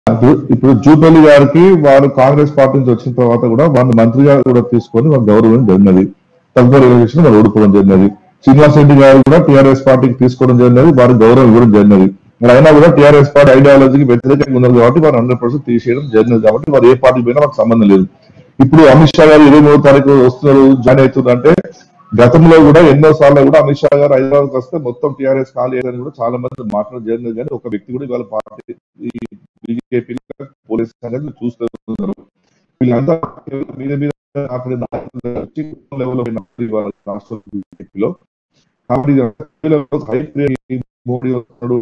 ఇప్పుడు జూపల్లి గారికి వారు కాంగ్రెస్ పార్టీ నుంచి వచ్చిన తర్వాత కూడా వారిని మంత్రిగా కూడా తీసుకొని వారు గౌరవం జరిగినది. తదుపరి ఎలక్షన్ వారు ఓడిపోవడం జరిగినది. శ్రీనివాస్ రెడ్డి గారు కూడా టీఆర్ఎస్ పార్టీకి తీసుకోవడం జరిగినది, వారికి గౌరవం ఇవ్వడం జరిగినది. మరి అయినా కూడా టీఆర్ఎస్ పార్టీ ఐడియాలజీకి వ్యతిరేకంగా ఉన్నారు కాబట్టి వారు 100% తీసేయడం జరిగినది. కాబట్టి వారు ఏ పార్టీ పోయినా మాకు సంబంధం లేదు. ఇప్పుడు అమిత్ షా గారు 23వ తారీఖు వస్తున్నారు, జాయిన్ అవుతుందంటే గతంలో కూడా ఎన్నో సార్లు కూడా అమిత్ షా గారు హైదరాబాద్ వస్తే మొత్తం టీఆర్ఎస్ ఖాళీ అయ్యారని కూడా చాలా మంది మాట్లాడడం జరిగింది. కానీ ఒక వ్యక్తి కూడా ఇవాళ పార్టీ బీజేపీ పోలీస్ సంగతి చూస్తున్నారు. వీళ్ళంతా మీద మీద రాష్ట్ర బీజేపీలో మోడీ వస్తున్నాడు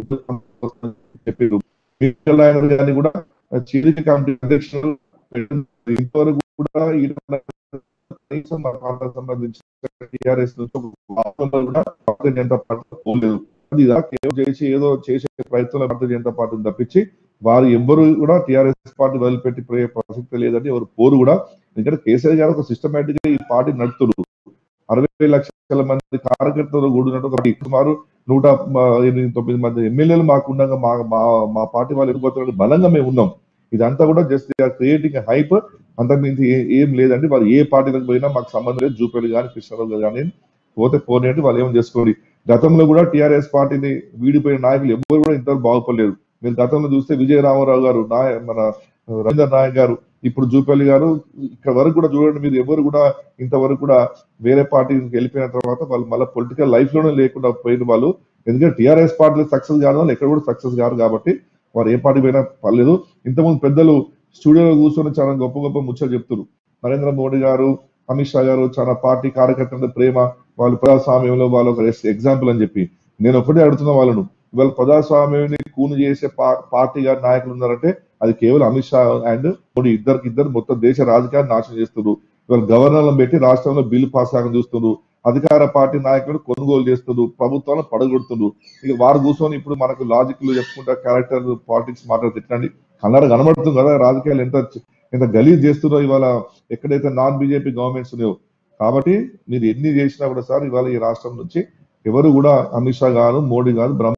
చెప్పారు కూడా చిలిపి కమిటీ అధ్యక్షుడు ఇంతవరకు కూడా మా పార్టీకి సంబంధించిన టీఆర్ఎస్ కూడా భారతీయ జనతా పార్టీ పోలేదు. చేసి ఏదో చేసే ప్రయత్నంలో భారతీయ జనతా పార్టీని తప్పించి వారు ఎవ్వరు కూడా టీఆర్ఎస్ పార్టీ వదిలిపెట్టి పోయే ప్రసక్తి లేదంటే ఎవరు పోరు కూడా. ఎందుకంటే కేసీఆర్ గారు ఒక సిస్టమేటిక్ గా ఈ పార్టీ నడుపుతున్నారు. 60 లక్షల మంది కార్యకర్తలు కూడినట్టు సుమారు 189 మంది ఎమ్మెల్యేలు మాకు ఉండగా మా పార్టీ వాళ్ళు ఎదుగుతున్న బలంగా మేము ఉన్నాం. ఇదంతా కూడా జస్ట్ క్రియేటింగ్ హైప్, అంతకుమించి ఏం లేదండి. వారు ఏ పార్టీలకు పోయినా మాకు సంబంధం లేదు. జూపల్లి కానీ కృష్ణారావు కానీ పోతే పోనీ వాళ్ళు ఏమో చేసుకోండి. గతంలో కూడా టీఆర్ఎస్ పార్టీని వీడిపోయిన నాయకులు ఎవరు కూడా ఇంతవరకు బాగుపడలేదు. మీరు గతంలో చూస్తే విజయ రామారావు గారు, మన రవీంద్ర నాయక్ గారు, ఇప్పుడు జూపల్లి గారు, ఇక్కడ వరకు కూడా చూడండి మీరు ఎవరు కూడా ఇంతవరకు కూడా వేరే పార్టీకి వెళ్ళిపోయిన తర్వాత వాళ్ళు మళ్ళీ పొలిటికల్ లైఫ్ లోనే లేకుండా పోయిన వాళ్ళు. ఎందుకంటే టీఆర్ఎస్ పార్టీలో సక్సెస్ కాని వాళ్ళు ఎక్కడ కూడా సక్సెస్ కాదు కాబట్టి వారు ఏ పార్టీ పోయినా పర్లేదు. ఇంతకుముందు పెద్దలు స్టూడియోలో కూర్చొని చాలా గొప్ప గొప్ప ముచ్చలు చెప్తున్నారు. నరేంద్ర మోడీ గారు, అమిత్ షా గారు చాలా పార్టీ కార్యకర్తల ప్రేమ, వాళ్ళు ప్రజాస్వామ్యంలో వాళ్ళు ఒక ఎగ్జాంపుల్ అని చెప్పి నేను ఒకటే అడుగుతున్న వాళ్ళను, ఇవాళ ప్రజాస్వామ్యాన్ని కూను చేసే పార్టీ గారి నాయకులు ఉన్నారంటే అది కేవలం అమిత్ షా అండ్ మోడీ ఇద్దరు మొత్తం దేశ రాజకీయాన్ని నాశనం చేస్తున్నారు. ఇవాళ గవర్నర్లను పెట్టి రాష్ట్రంలో బిల్లు పాస్ ఆగని చూస్తున్నారు. అధికార పార్టీ నాయకులు కొనుగోలు చేస్తున్నారు, ప్రభుత్వాలను పడగొడుతున్నారు. ఇక వారు కూర్చొని ఇప్పుడు మనకు లాజిక్లు చెప్పుకుంటా క్యారెక్టర్ పాలిటిక్స్ మాట్లాడుతుంటండి. కనబడుతుంది కదా రాజకీయాలు ఎంత గలీజ్ చేస్తున్నారో ఇవాళ ఎక్కడైతే నాన్ బీజేపీ గవర్నమెంట్స్ ఉన్నాయో. కాబట్టి మీరు ఎన్ని చేసినా కూడా సార్ ఇవాళ ఈ రాష్ట్రం నుంచి ఎవరు కూడా అమిత్ షా గారు, మోడీ గారు